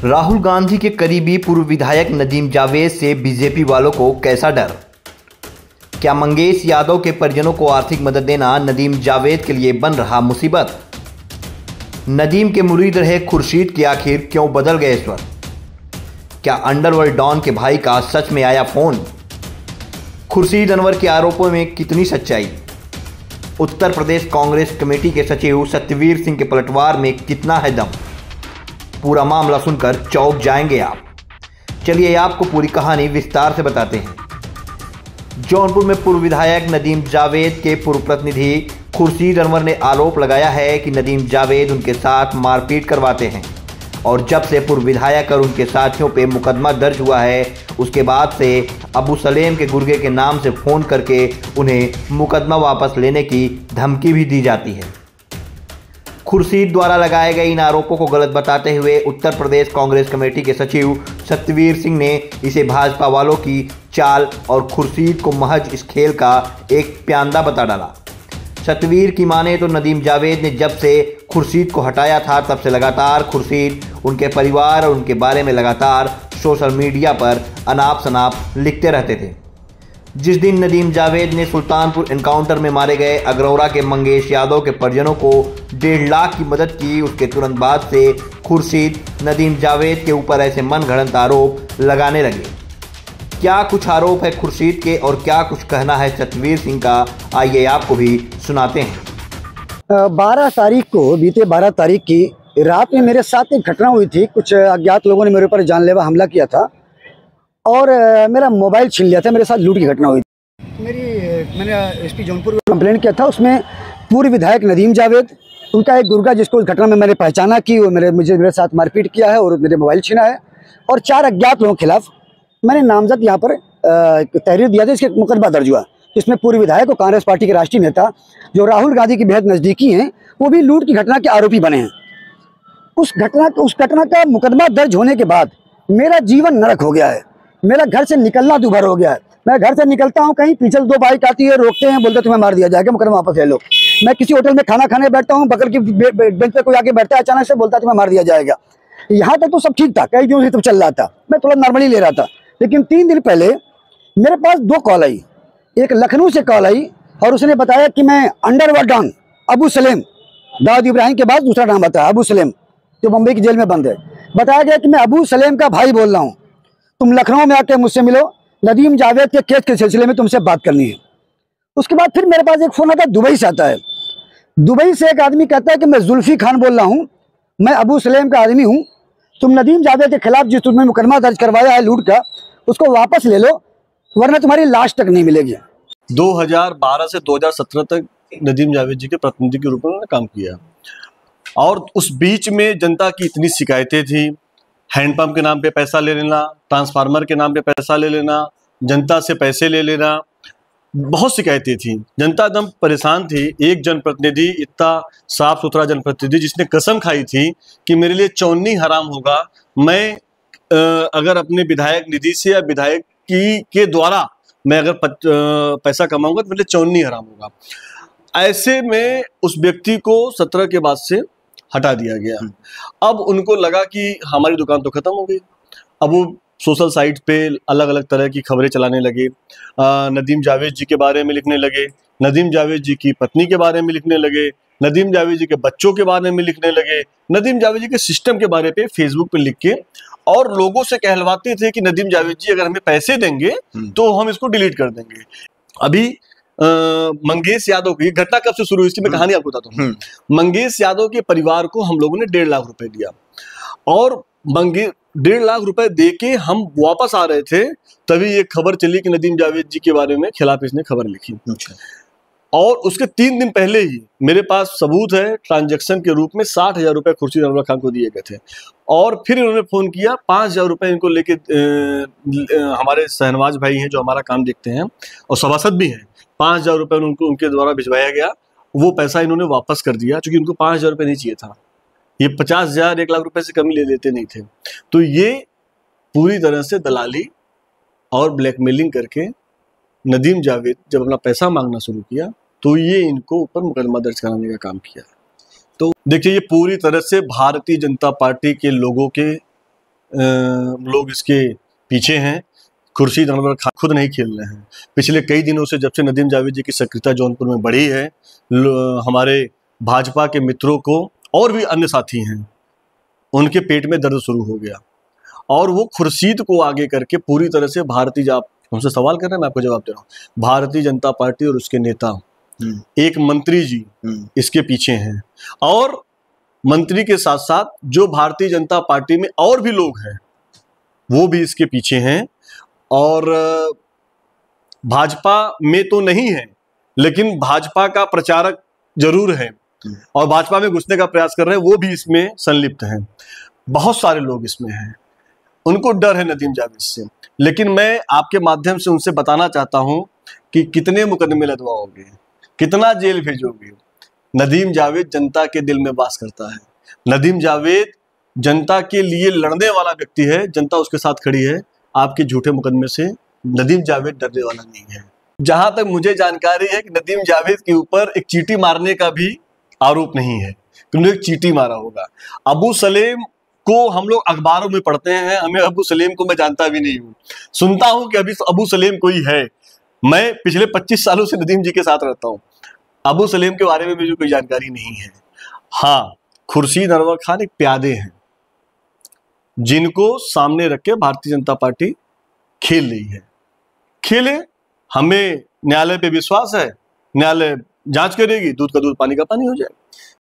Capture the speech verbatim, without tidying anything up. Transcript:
राहुल गांधी के करीबी पूर्व विधायक नदीम जावेद से बीजेपी वालों को कैसा डर? क्या मंगेश यादव के परिजनों को आर्थिक मदद देना नदीम जावेद के लिए बन रहा मुसीबत? नदीम के मुरीद रहे खुर्शीद के आखिर क्यों बदल गए स्वर? क्या अंडरवर्ल्ड डॉन के भाई का सच में आया फोन? खुर्शीद अनवर के आरोपों में कितनी सच्चाई? उत्तर प्रदेश कांग्रेस कमेटी के सचिव सत्यवीर सिंह के पलटवार में कितना है दम? पूरा मामला सुनकर चौंक जाएंगे आप। चलिए आपको पूरी कहानी विस्तार से बताते हैं। जौनपुर में पूर्व विधायक नदीम जावेद के पूर्व प्रतिनिधि खुर्शीद अनवर ने आरोप लगाया है कि नदीम जावेद उनके साथ मारपीट करवाते हैं और जब से पूर्व विधायक और उनके साथियों पे मुकदमा दर्ज हुआ है उसके बाद से अबू सलेम के गुर्गे के नाम से फ़ोन करके उन्हें मुकदमा वापस लेने की धमकी भी दी जाती है। खुर्शीद द्वारा लगाए गए इन आरोपों को गलत बताते हुए उत्तर प्रदेश कांग्रेस कमेटी के सचिव सत्यवीर सिंह ने इसे भाजपा वालों की चाल और खुर्शीद को महज इस खेल का एक प्यांदा बता डाला। सत्यवीर की माने तो नदीम जावेद ने जब से खुर्शीद को हटाया था तब से लगातार खुर्शीद उनके परिवार और उनके बारे में लगातार सोशल मीडिया पर अनाप शनाप लिखते रहते थे। जिस दिन नदीम जावेद ने सुल्तानपुर एनकाउंटर में मारे गए अग्रौरा के मंगेश यादव के परिजनों को डेढ़ लाख की मदद की, उसके तुरंत बाद से खुर्शीद नदीम जावेद के ऊपर ऐसे मनगढ़ंत आरोप लगाने लगे। क्या कुछ आरोप है खुर्शीद के और क्या कुछ कहना है सतवीर सिंह का, आइए आपको भी सुनाते हैं। बारह तारीख को बीते बारह तारीख की रात में मेरे साथ एक घटना हुई थी। कुछ अज्ञात लोगों ने मेरे ऊपर जानलेवा हमला किया था और मेरा मोबाइल छीन लिया था। मेरे साथ लूट की घटना हुई थी। मेरी मैंने एसपी जौनपुर को कंप्लेंट किया था। उसमें पूर्व विधायक नदीम जावेद, उनका एक गुर्गा जिसको उस घटना में मैंने पहचाना कि वो मेरे मुझे मेरे साथ मारपीट किया है और मेरे मोबाइल छीना है, और चार अज्ञात लोगों के खिलाफ मैंने नामजद यहाँ पर तहरीर दिया था। इसके मुकदमा दर्ज हुआ जिसमें पूर्व विधायक और कांग्रेस पार्टी के राष्ट्रीय नेता जो राहुल गांधी की बेहद नज़दीकी हैं वो भी लूट की घटना के आरोपी बने हैं। उस घटना उस घटना का मुकदमा दर्ज होने के बाद मेरा जीवन नरक हो गया है। मेरा घर से निकलना दूभर हो गया है। मैं घर से निकलता हूँ, कहीं पीछे दो बाइक आती है, रोकते हैं, बोलते तुम्हें मार दिया जाएगा, मुकदमा वापस ले लो। मैं किसी होटल में खाना खाने बैठता हूँ, बगल की बेंच पे कोई आके बैठता है, अचानक से बोलता है तुम्हें मार दिया जाएगा। यहाँ तक तो सब ठीक था, कई दिनों से तो चल रहा था, मैं थोड़ा नॉर्मली ले रहा था। लेकिन तीन दिन पहले मेरे पास दो कॉल आई। एक लखनऊ से कॉल आई और उसने बताया कि मैं अंडरवर्ल्ड डॉन अबू सलेम, दाऊद इब्राहिम के बाद दूसरा नाम बताया अबू सलेम, जो मुंबई की जेल में बंद है। बताया गया कि मैं अबू सलेम का भाई बोल रहा हूँ, तुम लखनऊ में आके मुझसे मिलो, नदीम जावेद के केस के सिलसिले में तुमसे बात करनी है। उसके बाद फिर मेरे पास एक फ़ोन आता है, दुबई से आता है। दुबई से एक आदमी कहता है कि मैं जुल्फी खान बोल रहा हूँ, मैं अबू सलेम का आदमी हूँ, तुम नदीम जावेद के खिलाफ जिस तुमने मुकदमा दर्ज करवाया है लूट का, उसको वापस ले लो वरना तुम्हारी लाश तक नहीं मिलेगी। दो हज़ार बारह से दो हज़ार सत्रह तक नदीम जावेद जी के प्रतिनिधि के रूप में उन्होंने काम किया और उस बीच में जनता की इतनी शिकायतें थी। हैंडपंप के नाम पे पैसा ले लेना, ट्रांसफार्मर के नाम पे पैसा ले लेना, जनता से पैसे ले लेना, बहुत शिकायतें थी। जनता एकदम परेशान थी। एक जनप्रतिनिधि, इतना साफ सुथरा जनप्रतिनिधि जिसने कसम खाई थी कि मेरे लिए चौनी हराम होगा, मैं आ, अगर अपने विधायक निधि से या विधायक की के द्वारा मैं अगर पच, आ, पैसा कमाऊंगा तो मेरे लिए चौनी हराम होगा। ऐसे में उस व्यक्ति को सत्रह के बाद से हटा दिया गया। अब उनको लगा कि हमारी दुकान तो खत्म हो गई। अब वो सोशल साइट पे अलग अलग तरह की खबरें चलाने लगे, आ, नदीम जावेद जी के बारे में लिखने लगे, नदीम जावेद जी की पत्नी के बारे में लिखने लगे, नदीम जावेद जी के बच्चों के बारे में लिखने लगे, नदीम जावेद जी के सिस्टम के बारे पे फेसबुक पे लिख के और लोगों से कहलवाते थे कि नदीम जावेद जी अगर हमें पैसे देंगे तो हम इसको डिलीट कर देंगे। अभी आ, मंगेश यादव की घटना कब से शुरू हुई इसकी मैं कहानी आपको बताता हूँ। मंगेश यादव के परिवार को हम लोगों ने डेढ़ लाख रुपए दिया और मंगे डेढ़ लाख रुपए दे के हम वापस आ रहे थे, तभी ये खबर चली कि नदीम जावेद जी के बारे में खिलाफ इसने खबर लिखी। और उसके तीन दिन पहले ही मेरे पास सबूत है, ट्रांजैक्शन के रूप में साठ हजार रुपए खुर्शीद अनवर खान को दिए गए थे। और फिर इन्होंने फोन किया, पाँच हजार रुपये इनको लेके, हमारे शहनवाज भाई हैं जो हमारा काम देखते हैं और सभासद भी हैं, पाँच हजार रुपये उनको उनके द्वारा भिजवाया गया। वो पैसा इन्होंने वापस कर दिया क्योंकि उनको पाँच हजार रुपये नहीं चाहिए था। ये पचास हजार एक लाख रुपए से कम ले लेते नहीं थे। तो ये पूरी तरह से दलाली और ब्लैकमेलिंग करके नदीम जावेद जब अपना पैसा मांगना शुरू किया तो ये इनको ऊपर मुकदमा दर्ज कराने का काम किया। तो देखिए, ये पूरी तरह से भारतीय जनता पार्टी के लोगों के लोग इसके पीछे हैं। खुर्शीद अनवर खान खुद नहीं खेल रहे हैं। पिछले कई दिनों से जब से नदीम जावेद जी की सक्रियता जौनपुर में बढ़ी है, हमारे भाजपा के मित्रों को और भी अन्य साथी हैं, उनके पेट में दर्द शुरू हो गया और वो खुर्शीद को आगे करके पूरी तरह से भारतीय, आप हमसे सवाल कर रहे हैं, मैं आपको जवाब दे रहा हूँ, भारतीय जनता पार्टी और उसके नेता, एक मंत्री जी इसके पीछे हैं और मंत्री के साथ साथ जो भारतीय जनता पार्टी में और भी लोग हैं वो भी इसके पीछे हैं। और भाजपा में तो नहीं है लेकिन भाजपा का प्रचारक जरूर है और भाजपा में घुसने का प्रयास कर रहे हैं, वो भी इसमें संलिप्त हैं। बहुत सारे लोग इसमें हैं, उनको डर है नदीम जावेद से। लेकिन मैं आपके माध्यम से उनसे बताना चाहता हूं कि कितने मुकदमे लदवाओगे, कितना जेल भेजोगे। नदीम जावेद जनता के दिल में वास करता है। नदीम जावेद जनता के लिए लड़ने वाला व्यक्ति है, जनता उसके साथ खड़ी है। आपके झूठे मुकदमे से नदीम जावेद डरने वाला नहीं है। जहां तक मुझे जानकारी है कि नदीम जावेद के ऊपर एक चींटी मारने का भी आरोप नहीं है, क्योंकि एक चींटी मारा होगा। अबू सलेम को हम लोग अखबारों में पढ़ते हैं, हमें अबू सलेम को मैं जानता भी नहीं हूँ। सुनता हूं कि अभी अबू सलेम कोई है। मैं पिछले पच्चीस सालों से नदीम जी के साथ रहता हूँ, अबू सलेम के बारे में मुझे कोई जानकारी नहीं है। हाँ, खुर्शीद अनवर खान एक प्यादे हैं जिनको सामने रख के भारतीय जनता पार्टी खेल रही है। खेले, हमें न्यायालय पे विश्वास है, न्यायालय जांच करेगी, दूध का दूध पानी का पानी हो जाएगा।